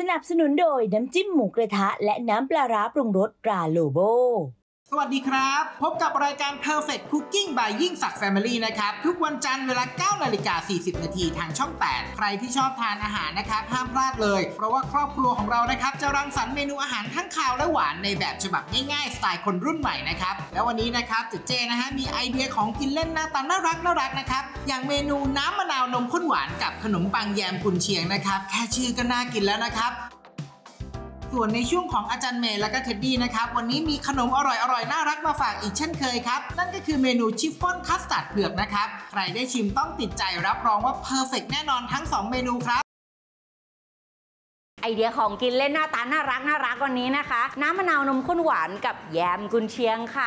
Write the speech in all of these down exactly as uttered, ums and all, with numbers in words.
นับสนุนโดยน้ำจิ้มหมูกระทะและน้ำปลาร้าปรุงรสตราโลโบสวัสดีครับพบกับรายการ Perfect Cooking by ยิ่งศักดิ์ Family นะครับทุกวันจันทร์เวลา เก้านาฬิกาสี่สิบนาทีทางช่องแปดใครที่ชอบทานอาหารนะครับห้ามพลาดเลยเพราะว่าครอบครัวของเรานะครับจะรังสรรค์เมนูอาหารทั้งคาวและหวานในแบบฉบับง่ายๆสไตล์คนรุ่นใหม่นะครับแล้ววันนี้นะครับเจเจนะฮะมีไอเดียของกินเล่นหน้าตาน่ารักน่ารักนะครับอย่างเมนูน้ำมะนาวนมข้นหวานกับขนมปังแยมกุนเชียงนะครับแค่ชื่อก็น่ากินแล้วนะครับส่วนในช่วงของอาจารย์เมย์และก็เท็ดดี้นะครับวันนี้มีขนมอร่อยๆน่ารักมาฝากอีกเช่นเคยครับนั่นก็คือเมนูชิฟฟ่อนคัสตาร์ดเผือกนะครับใครได้ชิมต้องติดใจรับรองว่าเพอร์เฟกต์แน่นอนทั้งสองเมนูครับไอเดียของกินเล่นหน้าตาน่ารักน่ารักวันนี้นะคะน้ำมะนาวนมข้นหวานกับแยมกุนเชียงค่ะ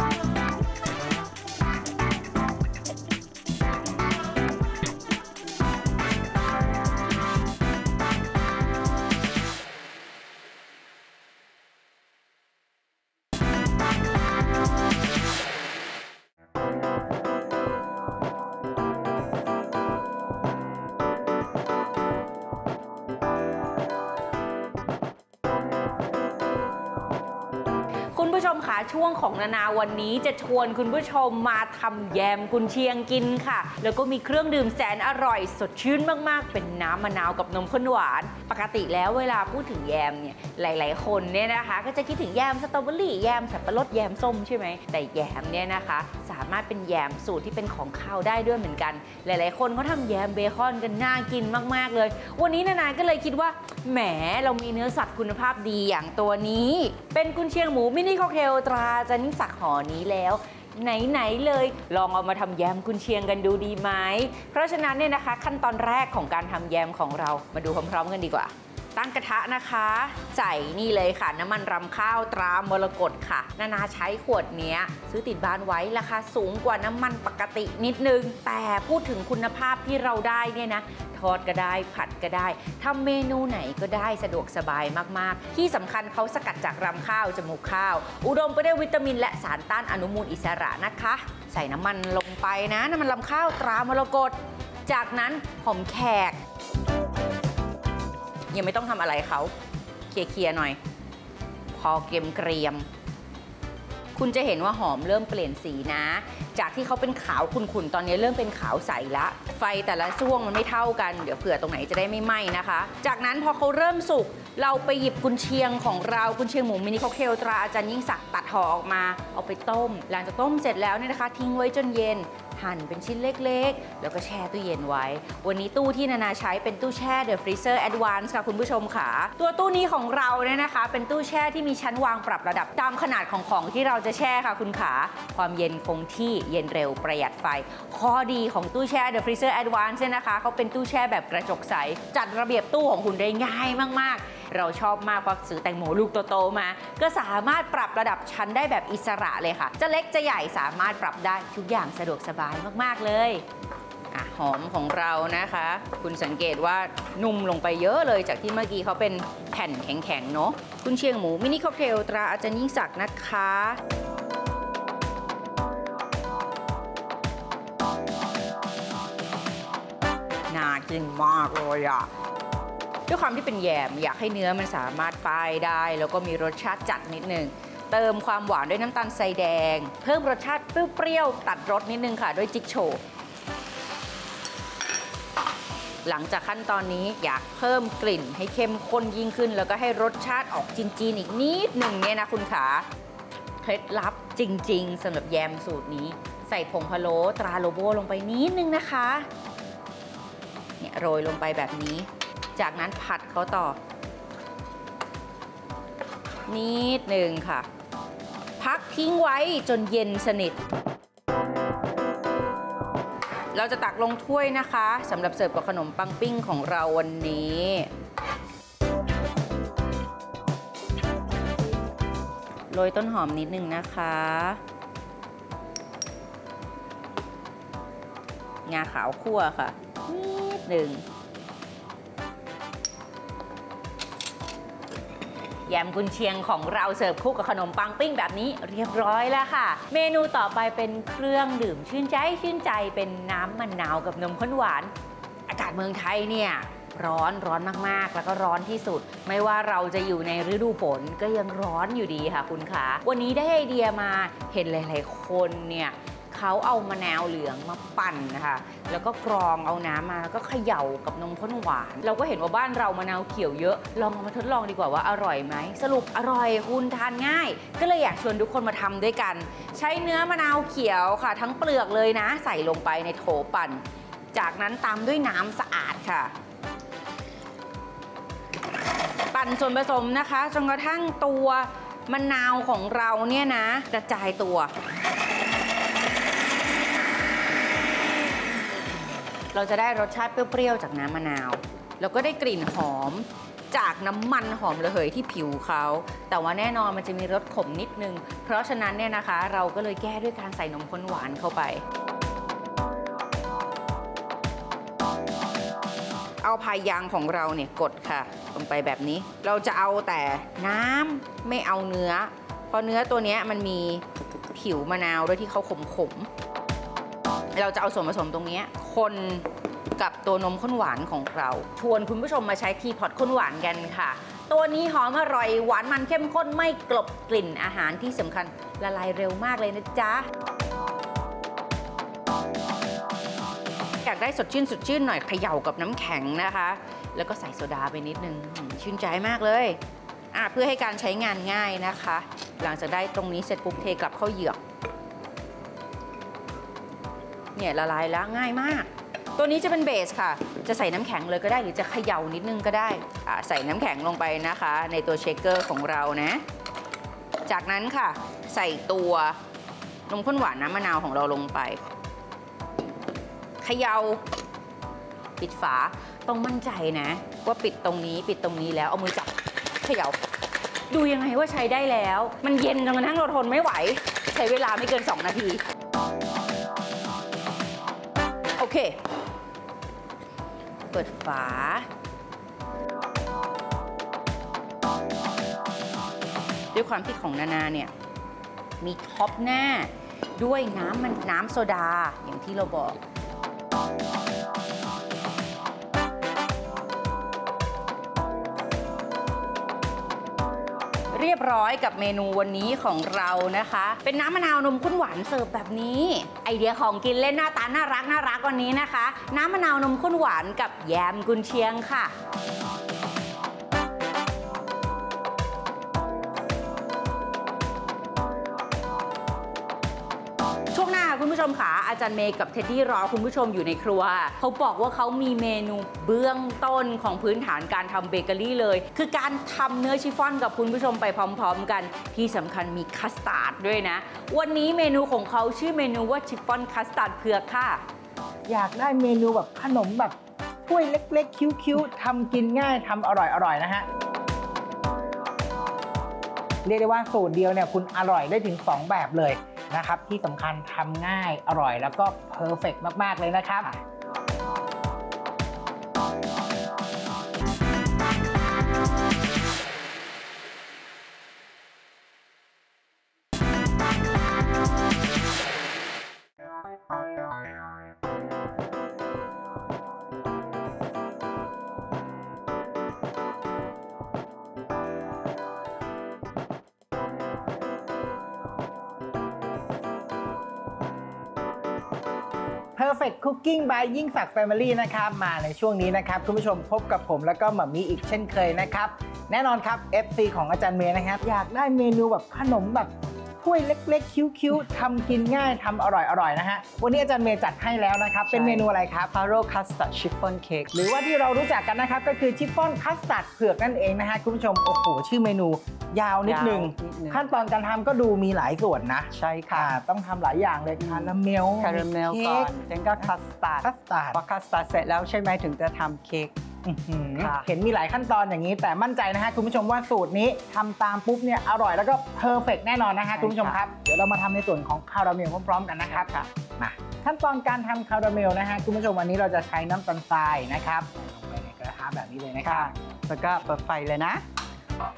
คุณผู้ชมคะช่วงของนานาวันนี้จะชวนคุณผู้ชมมาทำแยมกุนเชียงกินค่ะแล้วก็มีเครื่องดื่มแสนอร่อยสดชื่นมากๆเป็นน้ำมะนาวกับนมข้นหวานปกติแล้วเวลาพูดถึงแยมเนี่ยหลายๆคนเนี่ยนะคะก็จะคิดถึงแยมสตรอเบอรี่แยมสับปะรดแยมส้มใช่ไหมแต่แยมเนี่ยนะคะสามารถเป็นแยมสูตรที่เป็นของคาวได้ด้วยเหมือนกันหลายๆคนเขาทำแยมเบคอนกันน่ากินมากๆเลยวันนี้นานาก็เลยคิดว่าแหมเรามีเนื้อสัตว์คุณภาพดีอย่างตัวนี้เป็นกุนเชียงหมูมินิค็อกเทลตราอาจารย์ยิ่งศักดิ์ห่อนี้แล้วไหนๆเลยลองเอามาทำแยมกุนเชียงกันดูดีไหมเพราะฉะนั้นเนี่ยนะคะขั้นตอนแรกของการทำแยมของเรามาดูพร้อมๆกันดีกว่าตั้งกระทะนะคะใส่นี่เลยค่ะน้ำมันรำข้าวตรามรกตค่ะนานาใช้ขวดเนี้ยซื้อติดบ้านไว้ราคาสูงกว่าน้ำมันปกตินิดนึงแต่พูดถึงคุณภาพที่เราได้เนี่ยนะทอดก็ได้ผัดก็ได้ทำเมนูไหนก็ได้สะดวกสบายมากๆที่สำคัญเขาสกัดจากรำข้าวจมูกข้าวอุดมไปด้วยวิตามินและสารต้านอนุมูลอิสระนะคะใส่น้ำมันลงไปนะน้ำมันรำข้าวตรามรกตจากนั้นหอมแขกยังไม่ต้องทำอะไรเขาเคลียร์ๆหน่อยพอเกรียมเกรียมคุณจะเห็นว่าหอมเริ่มเปลี่ยนสีนะจากที่เขาเป็นขาวขุ่นๆตอนนี้เริ่มเป็นขาวใสละไฟแต่ละช่วงมันไม่เท่ากันเดี๋ยวเผื่อตรงไหนจะได้ไม่ไหม้นะคะจากนั้นพอเขาเริ่มสุกเราไปหยิบกุนเชียงของเรากุนเชียงหมูมินิค็อกเทลตราอาจารย์ยิ่งศักดิ์ตัดห่อออกมาเอาไปต้มหลังจากต้มเสร็จแล้วเนี่ยนะคะทิ้งไว้จนเย็นหั่นเป็นชิ้นเล็กๆแล้วก็แช่ตู้เย็นไว้วันนี้ตู้ที่นานาใช้เป็นตู้แช่ The Freezer Advance ค่ะคุณผู้ชมค่ะตัวตู้นี้ของเราเนี่ยนะคะเป็นตู้แช่ที่มีชั้นวางปรับระดับตามขนาดของของที่เราจะแช่ค่ะคุณขาความเย็นคงที่เย็นเร็วประหยัดไฟข้อดีของตู้แช่ The Freezer Advance เนี่ยนะคะเขาเป็นตู้แช่แบบกระจกใสจัดระเบียบตู้ของคุณได้ง่ายมากๆเราชอบมากเพราะซื้อแตงโมลูกโตๆมาก็สามารถปรับระดับชั้นได้แบบอิสระเลยค่ะจะเล็กจะใหญ่สามารถปรับได้ทุกอย่างสะดวกสบายมากๆเลยอ่ะหอมของเรานะคะคุณสังเกตว่านุ่มลงไปเยอะเลยจากที่เมื่อกี้เขาเป็นแผ่นแข็งๆเนาะกุนเชียงหมูมินิค็อกเทลตราอาจารย์ยิ่งศักดิ์นะคะน่ากินมากเลยอ่ะด้วยความที่เป็นแยมอยากให้เนื้อมันสามารถป้ายได้แล้วก็มีรสชาติจัดนิดนึงเติมความหวานด้วยน้ำตาลทรายแดงเพิ่มรสชาติเปรี้ยวๆตัดรสนิดนึงค่ะด้วยจิ๊กโชว์หลังจากขั้นตอนนี้อยากเพิ่มกลิ่นให้เข้มข้นยิ่งขึ้นแล้วก็ให้รสชาติออกจีนๆอีกนิดหนึ่งเนี่ยนะคุณขาเคล็ดลับจริงๆสำหรับแยมสูตรนี้ใส่ผงพะโล้ตราโลโบลงไปนิดนึงนะคะเนี่ยโรยลงไปแบบนี้จากนั้นผัดเขาต่อนิดหนึ่งค่ะพักทิ้งไว้จนเย็นสนิทเราจะตักลงถ้วยนะคะสำหรับเสิร์ฟกับขนมปังปิ้งของเราวันนี้โรยต้นหอมนิดนึงนะคะงาขาวคั่วค่ะนิดหนึ่งแยมกุนเชียงของเราเสิร์ฟคู่กับขนมปังปิ้งแบบนี้เรียบร้อยแล้วค่ะเมนูต่อไปเป็นเครื่องดื่มชื่นใจชื่นใจเป็นน้ำมะนาวกับนมข้นหวานอากาศเมืองไทยเนี่ยร้อนร้อนมากๆแล้วก็ร้อนที่สุดไม่ว่าเราจะอยู่ในฤดูฝนก็ยังร้อนอยู่ดีค่ะคุณขาวันนี้ได้ไอเดียมาเห็นหลายๆคนเนี่ยเขาเอามะนาวเหลืองมาปั่นนะคะแล้วก็กรองเอาน้ำมาแล้วก็เขย่ากับนมข้นหวานเราก็เห็นว่าบ้านเรามะนาวเขียวเยอะลองเอามาทดลองดีกว่าว่าอร่อยไหมสรุปอร่อยคุณทานง่ายก็เลยอยากชวนทุกคนมาทำด้วยกันใช้เนื้อมะนาวเขียวค่ะทั้งเปลือกเลยนะใส่ลงไปในโถปั่นจากนั้นตามด้วยน้ำสะอาดค่ะปั่นส่วนผสมนะคะจนกระทั่งตัวมะนาวของเราเนี่ยนะกระจายตัวเราจะได้รสชาติเปรี้ยวๆจากน้ำมะนาวแล้วก็ได้กลิ่นหอมจากน้ำมันหอมระเหยที่ผิวเขาแต่ว่าแน่นอนมันจะมีรสขมนิดนึงเพราะฉะนั้นเนี่ยนะคะเราก็เลยแก้ด้วยการใส่นมข้นหวานเข้าไปเอาพายางของเราเนี่ยกดค่ะลงไปแบบนี้เราจะเอาแต่น้ำไม่เอาเนื้อเพราะเนื้อตัวนี้มันมีผิวมะนาวด้วยที่เขาขมๆเราจะเอาส่วนผสมตรงนี้คนกับตัวนมข้นหวานของเราชวนคุณผู้ชมมาใช้ทีพอตข้นหวานกันค่ะตัวนี้หอมอร่อยหวานมันเข้มข้นไม่กลบกลิ่นอาหารที่สำคัญละลายเร็วมากเลยนะจ๊ะอยากได้สดชื่นสดชื่นหน่อยเขย่ากับน้ำแข็งนะคะแล้วก็ใส่โซดาไปนิดนึงชื่นใจมากเลยอ่ะเพื่อให้การใช้งานง่ายนะคะหลังจากได้ตรงนี้เสร็จปุ๊บเทกลับเข้าเหยือกเนี่ยละลายแล้วง่ายมากตัวนี้จะเป็นเบสค่ะจะใส่น้ำแข็งเลยก็ได้หรือจะเขย่านิดนึงก็ได้อ่ะใส่น้ำแข็งลงไปนะคะในตัวเชคเกอร์ของเรานะจากนั้นค่ะใส่ตัวนมข้นหวานน้ำมะนาวของเราลงไปเขย่าปิดฝาต้องมั่นใจนะว่าปิดตรงนี้ปิดตรงนี้แล้วเอามือจับเขย่าดูยังไงว่าใช้ได้แล้วมันเย็นจนกระทั่งเราทนไม่ไหวใช้เวลาไม่เกินสองนาทีโอเคเปิดฝาด้วยความที่ของนานาเนี่ยมีท็อปหน้าด้วยน้ำมันน้ำโซดาอย่างที่เราบอกเรียบร้อยกับเมนูวันนี้ของเรานะคะเป็นน้ำมะนาวนมข้นหวานเสิร์ฟแบบนี้ไอเดียของกินเล่นหน้าตาน่ารักน่ารักวันนี้นะคะน้ำมะนาวนมข้นหวานกับแยมกุนเชียงค่ะช่วงหน้าคุณผู้ชมค่ะอาจารย์เมย์กับเท็ดดี้รอคุณผู้ชมอยู่ในครัวเขาบอกว่าเขามีเมนูเบื้องต้นของพื้นฐานการทำเบเกอรี่เลยคือการทำเนื้อชิฟฟ่อนกับคุณผู้ชมไปพร้อมๆกันที่สำคัญมีคัสตาร์ดด้วยนะวันนี้เมนูของเขาชื่อเมนูว่าชิฟฟ่อนคัสตาร์ดเผือกค่ะอยากได้เมนูแบบขนมแบบถ้วยเล็กๆคิ้วๆทำกินง่ายทำอร่อยๆนะฮะเรียกได้ว่าสูตรเดียวเนี่ยคุณอร่อยได้ถึงสองแบบเลยนะครับที่สำคัญทำง่ายอร่อยแล้วก็เพอร์เฟกต์มากๆเลยนะครับPerfect Cooking by ยิ่งศักดิ์ Family นะครับมาในช่วงนี้นะครับคุณผู้ชมพบกับผมแล้วก็หม่ามีอีกเช่นเคยนะครับแน่นอนครับ เอฟ ซี ของอาจารย์เมย์นะครับอยากได้เมนูแบบขนมแบบถ้วยเล็กๆคิ้วๆทำกินง่ายทำอร่อยๆนะฮะวันนี้อาจารย์เมย์จัดให้แล้วนะครับเป็นเมนูอะไรครับทาโร่คัสตาร์ดชิฟฟ่อนเค้กหรือว่าที่เรารู้จักกันนะครับก็คือชิฟฟ่อนคัสตาร์ดเผือกนั่นเองนะฮะคุณผู้ชมโอ้โหชื่อเมนูยาวนิดนึงขั้นตอนการทำก็ดูมีหลายส่วนนะใช่ค่ะต้องทำหลายอย่างเลยคาราเมลคาราเมลก่อนแล้วก็คัสตาร์ดคัสตาร์ดพอคัสตาร์ดเสร็จแล้วใช่ไหมถึงจะทำเค้กเห็นมีหลายขั้นตอนอย่างนี้แต่มั่นใจนะฮะคุณผู้ชมว่าสูตรนี้ทำตามปุ๊บเนี่ยอร่อยแล้วก็เพอร์เฟกต์แน่นอนนะฮะคุณผู้ชมครับเดี๋ยวเรามาทำในส่วนของคาราเมลพร้อมๆกันนะครับมาขั้นตอนการทำคาราเมลนะฮะคุณผู้ชมวันนี้เราจะใช้น้ำตาลทรายนะครับลงไปในกระทะแบบนี้เลยนะครับแล้วก็เปิดไฟเลยนะ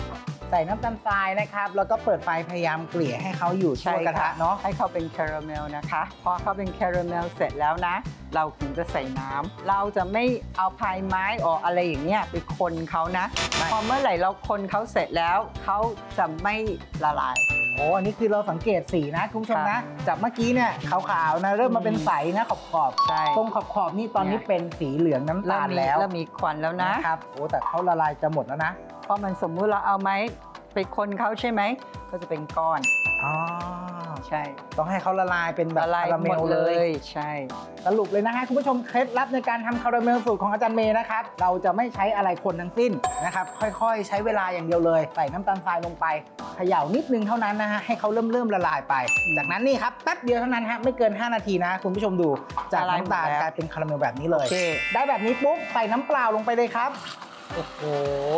ใส่น้ำตาลทรายนะครับแล้วก็เปิดไฟพยายามเกลี่ยให้เขาอยู่ทั่วกระทะเนาะให้เขาเป็นคาราเมลนะคะพอเขาเป็นคาราเมลเสร็จแล้วนะเราถึงจะใส่น้ำเราจะไม่เอาพายไม้ออกอะไรอย่างเงี้ยไปคนเขานะพอเมื่อไหร่เราคนเขาเสร็จแล้วเขาจะไม่ละลายโอ้อันนี้คือเราสังเกตสีนะคุณผู้ชมนะจากเมื่อกี้เนี่ยขาวๆนะเริ่มมาเป็นใสนะขอบๆใช่ตรงขอบๆนี่ตอนนี้เป็นสีเหลืองน้ำตาลแล้วแล้วมีควันแล้วนะครับโอ้แต่เขาละลายจะหมดแล้วนะเพราะมันสมมุติเราเอาไม้ไปคนเขาใช่ไหมก็จะเป็นก้อนอ๋อใช่ต้องให้เขาละลายเป็นแบบคาราเมลเลยใช่สรุปเลยนะฮะคุณผู้ชมเคล็ดลับในการทำคาราเมลสูตรของอาจารย์เมย์นะครับเราจะไม่ใช้อะไรคนทั้งสิ้นนะครับค่อยๆใช้เวลาอย่างเดียวเลยใส่น้ำตาลทรายลงไปเขย่านิดนึงเท่านั้นนะฮะให้เขาเริ่มเริ่มละลายไปจากนั้นนี่ครับแป๊บเดียวเท่านั้นฮะไม่เกินห้านาทีนะคุณผู้ชมดูจากน้ำตาลกลายเป็นคาราเมลแบบนี้เลยได้แบบนี้ปุ๊บใส่น้ำเปล่าลงไปเลยครับโอ้โห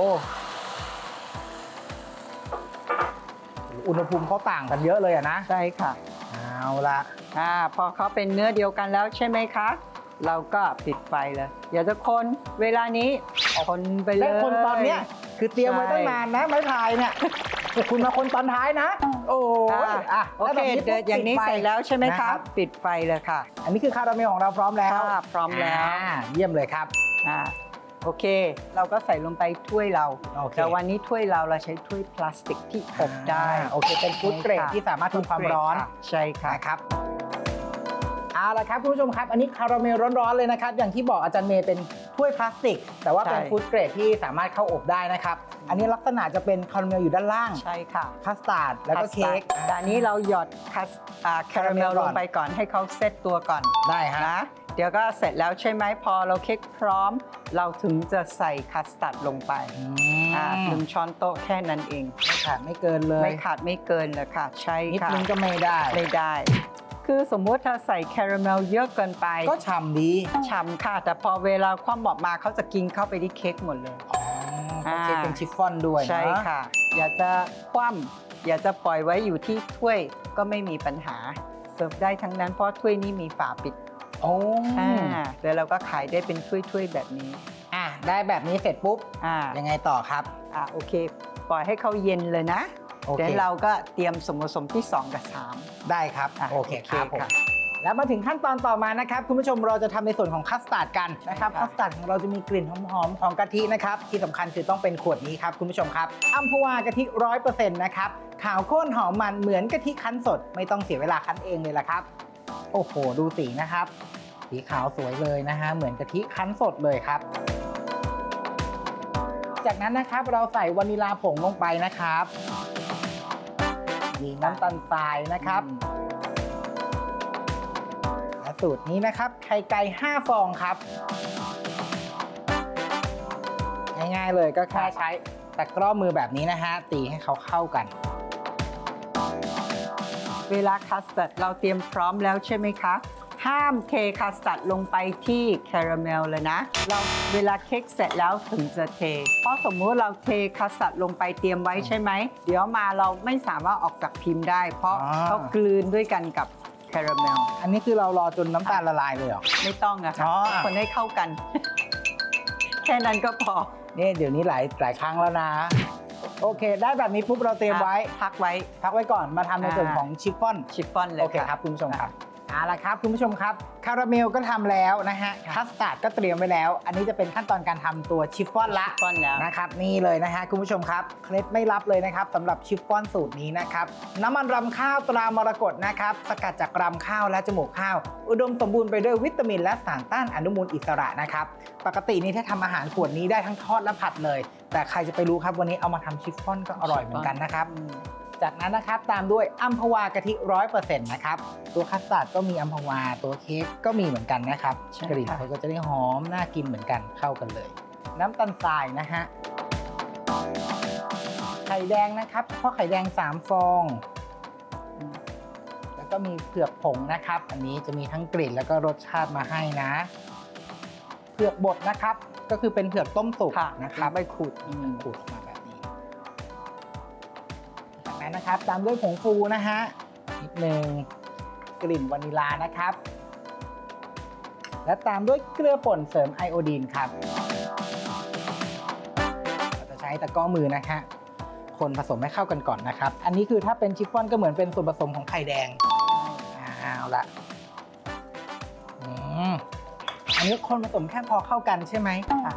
อุณหภูมิเขาต่างกันเยอะเลยอะนะใช่ค่ะเอาละอ่าพอเขาเป็นเนื้อเดียวกันแล้วใช่ไหมคะเราก็ปิดไฟเลยอย่าจะคนเวลานี้คนไปเลยและคนตอนเนี้ยคือเตรียมไว้ตั้งนานนะไม้พายเนี่ยคุณมาคนตอนท้ายนะโอ้อ่ะโอเคเดี๋ยวอย่างนี้เสร็จแล้วใช่ไหมครับปิดไฟเลยค่ะอันนี้คือคาราเมลของเราพร้อมแล้วพร้อมแล้วเยี่ยมเลยครับอ่าโอเคเราก็ใส่ลงไปถ้วยเราแต่วันนี้ถ้วยเราเราใช้ถ้วยพลาสติกที่อบได้โอเคเป็นฟู้ดเกรดที่สามารถทนความร้อนใช่ค่ะครับเอาละครับคุณผู้ชมครับอันนี้คาราเมลร้อนๆเลยนะครับอย่างที่บอกอาจารย์เมย์เป็นถ้วยพลาสติกแต่ว่าเป็นฟู้ดเกรดที่สามารถเข้าอบได้นะครับอันนี้ลักษณะจะเป็นคาราเมลอยู่ด้านล่างใช่ค่ะคัสตาร์ดแล้วก็เค้กแต่อันนี้เราหยอดคัสคาราเมลลงไปก่อนให้เขาเซตตัวก่อนได้ฮะนะเดี๋ยวก็เสร็จแล้วใช่ไหมพอเราเค้กพร้อมเราถึงจะใส่คัสตาร์ดลงไปหนึ่งช้อนโต๊ะแค่นั้นเองไม่ขาดไม่เกินเลยไม่ขาดไม่เกินเลยค่ะใช่ค่ะนิดนึงก็ไม่ได้ไม่ได้คือสมมุติถ้าใส่คาราเมลเยอะเกินไปก็ฉ่ำดีฉ่ำค่ะแต่พอเวลาคว่ำออกมาเขาจะกินเข้าไปที่เค้กหมดเลยอ๋อเค้กเป็นชิฟฟ่อนด้วยใช่ค่ะอยากจะคว่ำอยากจะปล่อยไว้อยู่ที่ถ้วยก็ไม่มีปัญหาเสิร์ฟได้ทั้งนั้นเพราะถ้วยนี้มีฝาปิดโอ้แล้วเราก็ขายได้เป็นถ้วยๆแบบนี้อ่ะได้แบบนี้เสร็จปุ๊บอ่ายังไงต่อครับอ่าโอเคปล่อยให้เขาเย็นเลยนะเดี๋ยวเราก็เตรียมส่วนผสมที่สองกับสามได้ครับโอเคครับผมแล้วมาถึงขั้นตอนต่อมานะครับคุณผู้ชมเราจะทำในส่วนของคัสตาร์ดกันนะครับคัสตาร์ดของเราจะมีกลิ่นหอมๆของกะทินะครับที่สำคัญคือต้องเป็นขวดนี้ครับคุณผู้ชมครับอัมพวากะทิร้อยเปอร์เซ็นต์นะครับขาวข้นหอมมันเหมือนกะทิคั้นสดไม่ต้องเสียเวลาคั้นเองเลยละครับโอ้โหดูสีนะครับสีขาวสวยเลยนะฮะเหมือนกะทิคั้นสดเลยครับจากนั้นนะครับเราใส่วานิลาผงลงไปนะครับมีน้ำตาลทรายนะครับและสูตรนี้นะครับไข่ไก่ห้าฟองครับง่ายๆเลยก็แค่ใช้ตะกร้อมือแบบนี้นะฮะตีให้เขาเข้ากันเวลาคัสตาร์ดเราเตรียมพร้อมแล้วใช่ไหมคะห้ามเทคัสตาร์ดลงไปที่คาราเมลเลยนะเราเวลาเค้กเสร็จแล้วถึงจะเทเพราะสมมุติเราเทคัสตาร์ดลงไปเตรียมไว้ใช่ไหมเดี๋ยวมาเราไม่สามารถออกจากพิมพ์ได้เพราะเขากลืนด้วยกันกับคาราเมลอันนี้คือเรารอจนน้ำตาลละลายเลยเหรอไม่ต้องอะค่ะคนให้เข้ากันแค่นั้นก็พอนี่เดี๋ยวนี้หลายหลายครั้งแล้วนะโอเคได้แบบนี้ปุ๊บเราเตรียมไว้พักไว้พักไว้ก่อนมาทำในส่วนของชิฟฟ่อนชิฟฟ่อนเลยโอเคครับคุณผู้ชมครับเอาละครับคุณผู้ชมครับคาราเมลก็ทำแล้วนะฮะคัสตาร์ดก็เตรียมไว้แล้วอันนี้จะเป็นขั้นตอนการทำตัวชิฟฟ่อนละนะครับนี่เลยนะฮะคุณผู้ชมครับเคล็ดไม่ลับเลยนะครับสำหรับชิฟฟ่อนสูตรนี้นะครับน้ำมันรำข้าวตรามรกตนะครับสกัดจากรำข้าวและจมูกข้าวอุดมสมบูรณ์ไปด้วยวิตามินและสารต้านอนุมูลอิสระนะครับปกตินี่ถ้าทำอาหารขวดนี้ได้ทั้งทอดและผัดเลยแต่ใครจะไปรู้ครับวันนี้เอามาทำชิฟฟ่อนก็อร่อยเหมือนกันนะครับจากนั้นนะครับตามด้วยอัมพวากะทิ ร้อยเปอร์เซ็นต์ นะครับตัวคัสตาร์ดก็มีอัมพวาตัวเค้กก็มีเหมือนกันนะครับกลิ่นเขาก็จะได้หอมน่ากินเหมือนกันเข้ากันเลยน้ำตาลทรายนะฮะไข่แดงนะครับเพราะไข่แดงสามฟองแล้วก็มีเผือกผงนะครับอันนี้จะมีทั้งกลิ่นแล้วก็รสชาติมาให้นะเผือกบดนะครับก็คือเป็นเผือกต้มสุกนะครับใบขูดขูดออกมานะครับตามด้วยผงฟูนะฮะนิดนึงกลิ่นวานิลานะครับและตามด้วยเกลือป่นเสริมไอโอดีนครับเราจะใช้ตะกร้อมือนะคะคคนผสมให้เข้ากันก่อนนะครับอันนี้คือถ้าเป็นชิฟฟ่อนก็เหมือนเป็นส่วนผสมของไข่แดงเอาละอืมอันนี้คนผสมแค่พอเข้ากันใช่ไหมค่ะ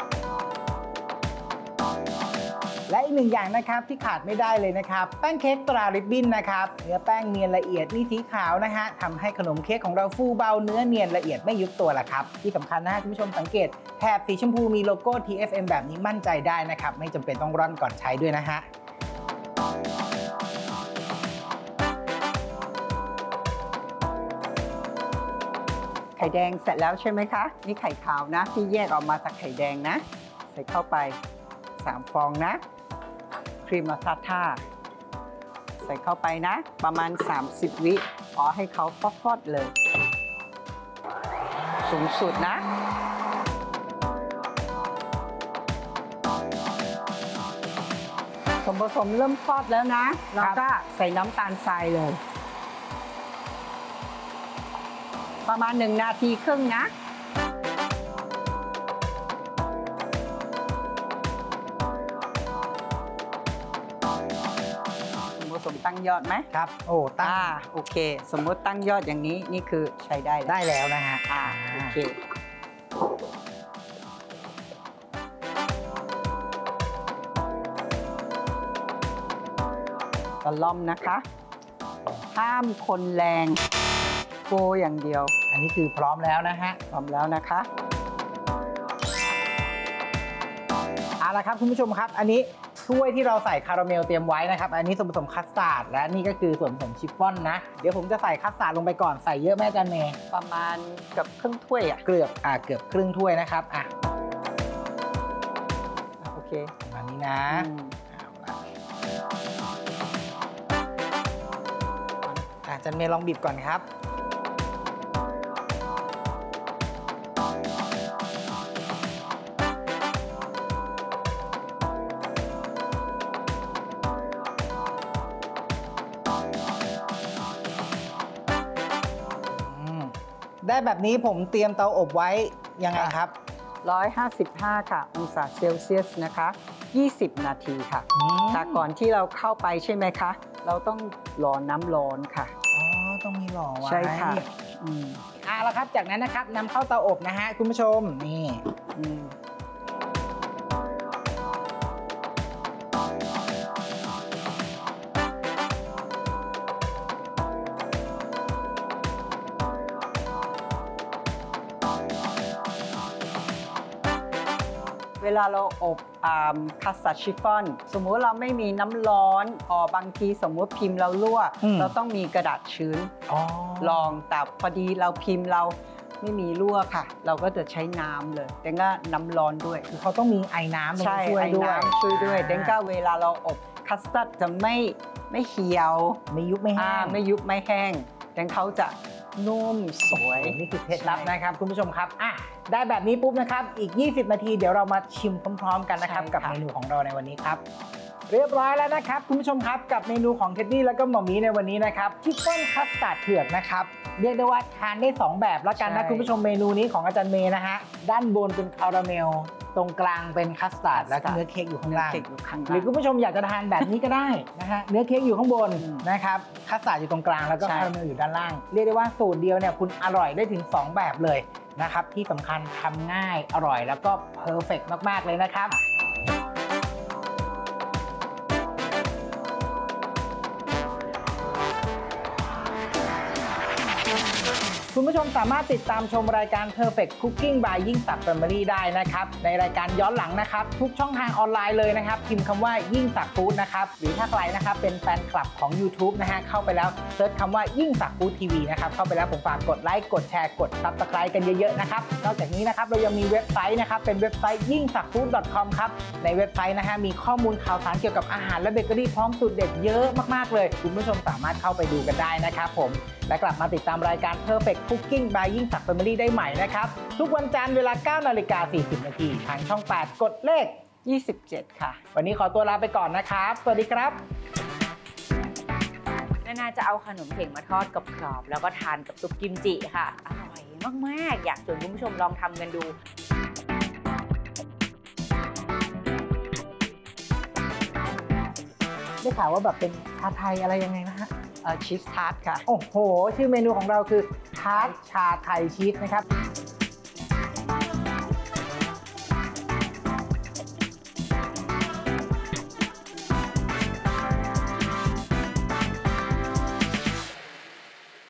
และอีกหนึ่งอย่างนะครับที่ขาดไม่ได้เลยนะครับแป้งเค้กตราริบบิ้นนะครับเนื้อแป้งเนียนละเอียดมีสีขาวนะฮะทำให้ขนมเค้กของเราฟูเบาเนื้อเนียนละเอียดไม่ยุบตัวละครับที่สำคัญนะฮะคุณผู้ชมสังเกตแถบสีชมพูมีโลโก้ ที เอฟ เอ็ม แบบนี้มั่นใจได้นะครับไม่จำเป็นต้องร่อนก่อนใช้ด้วยนะฮะไข่แดงเสร็จแล้วใช่ไหมคะนี่ไข่ขาวนะที่แยกออกมาจากไข่แดงนะใส่เข้าไปสามฟองนะครีมมาซาท่าใส่เข้าไปนะประมาณสามสิบวิอ๋อให้เขาฟอดๆเลยสูงสุดนะส่วนผสมเริ่มทอดแล้วนะเราก็ใส่น้ำตาลทรายเลยประมาณหนึ่งนาทีครึ่งนะสมตั้งยอดไหมครับโอ้ตั้งอ่าโอเคสมมติตั้งยอดอย่างนี้นี่คือใช้ได้ได้แล้วนะฮะอ่าโอเคกระล่อมนะคะห้ามคนแรงโกอย่างเดียวอันนี้คือพร้อมแล้วนะฮะพร้อมแล้วนะคะเอาละครับคุณผู้ชมครับอันนี้ถ้วยที่เราใส่คาราเมลเตรียมไว้นะครับอันนี้ส่วนผสมคัสตาร์ดและนี่ก็คือส่วนผสมชิฟฟ่อนนะเดี๋ยวผมจะใส่คัสตาร์ดลงไปก่อนใส่เยอะแม่จันเมย์ประมาณเกือบครึ่งถ้วยอ่ะเกือบอ่าเกือบครึ่งถ้วยนะครับอ่ะโอเคประมาณนี้นะเอาละอ่ะจันเมย์ลองบีบก่อนครับได้แบบนี้ผมเตรียมเตาอบไว้ยังไงครับหนึ่งร้อยห้าสิบห้าค่ะองศาเซลเซียสนะคะยี่สิบนาทีค่ะแต่ก่อนที่เราเข้าไปใช่ไหมคะเราต้องรอน้ำร้อนค่ะอ๋อต้องมีหล่อไว้ใช่ค่ะอืมอ่าแล้วครับจากนั้นนะครับนำเข้าเตาอบนะฮะคุณผู้ชมนี่อืมเวลาเราอบคัสตาร์ดชิฟฟ่อนสมมุติเราไม่มีน้ำร้อนอ๋อบางทีสมมุติพิมพ์เรารั่วเราต้องมีกระดาษชื้นรองแต่พอดีเราพิมพ์เราไม่มีรั่วค่ะเราก็จะใช้น้ำเลยแต่ก็น้ำร้อนด้วยคือเขาต้องมีไอ้น้ำช่วยด้วยช่วยด้วยแต่ก็เวลาเราอบคัสตาร์ดจะไม่ไม่เหี่ยวไม่ยุบไม่แห้งไม่ยุบไม่แห้งแต่เขาจะนุ่มสวยนี่คือเคล็ดลับนะครับคุณผู้ชมครับอ่ะได้แบบนี้ปุ๊บนะครับอีกยี่สิบนาทีเดี๋ยวเรามาชิมพร้อมๆกันนะครับกับเมนูของเราในวันนี้ครับเรียบร้อยแล้วนะครับคุณผู้ชมครับกับเมนูของเท็ดดี้แล้วก็หม่อมมี่ในวันนี้นะครับชิฟฟ่อนคัสตาร์ดเผือกนะครับเรียกได้ว่าทานได้สองแบบแล้วกันนะคุณผู้ชมเมนูนี้ของอาจารย์เมย์นะฮะด้านบนเป็นคาราเมลตรงกลางเป็นคัสตาร์ดแล้วก็เนื้อเค้กอยู่ข้างล่างหรือคุณผู้ชมอยากจะทานแบบนี้ก็ได้นะฮะเนื้อเค้กอยู่ข้างบนนะครับคัสตาร์ดอยู่ตรงกลางแล้วก็คาราเมลอยู่ด้านล่างเรียกได้ว่าสูตรเดียวเนี่ยคุณอร่อยได้ถึงสองแบบเลยนะครับที่สำคัญทำง่ายอร่อยแล้วก็เพอร์เฟกต์มากๆเลยนะครับคุณผู้ชมสามารถติดตามชมรายการ Perfect Cooking by ยิ่งศักดิ์ Family ได้นะครับในรายการย้อนหลังนะครับทุกช่องทางออนไลน์เลยนะครับพิมพ์คำว่ายิ่งศักดิ์ฟู้ดนะครับหรือถ้าใครนะครับเป็นแฟนคลับของ YouTube นะฮะเข้าไปแล้วเซิร์ชคำว่ายิ่งศักดิ์ฟู้ดทีวีนะครับเข้าไปแล้วผมฝากกดไลค์กดแชร์กด ซับสไครบ์ กันเยอะๆนะครับนอกจากนี้นะครับเรายังมีเว็บไซต์นะครับเป็นเว็บไซต์ยิ่งศักดิ์ฟู้ด ดอท คอม ครับในเว็บไซต์นะฮะมีข้อมูลข่าวสารเกี่ยวกับอาหารและเบเกอรี่พร้อมสูตรเด็ดเยอะมากๆเลยคุณผู้ชมสามารถเข้าไปดูกันได้นะครับผมและกลับมาติดตามรายการ Perfect Cooking by ยิ่งศักดิ์ Family ได้ใหม่นะครับทุกวันจันทร์เวลา เก้านาฬิกาสี่สิบนาทีทางช่องแปดกดเลขยี่สิบเจ็ดค่ะวันนี้ขอตัวลาไปก่อนนะครับสวัสดีครับน่าจะเอาขนมเข่งมาทอดกับกรอบแล้วก็ทานกับซุปกิมจิค่ะอร่อยมากๆอยากชวนคุณผู้ชมลองทำกันดูได้ข่าวว่าแบบเป็นชาไทยอะไรยังไงนะฮะชีสทาร์ตค่ะโอ้โห ชื่อเมนูของเราคือทาร์ตชาไทยชีสนะครับ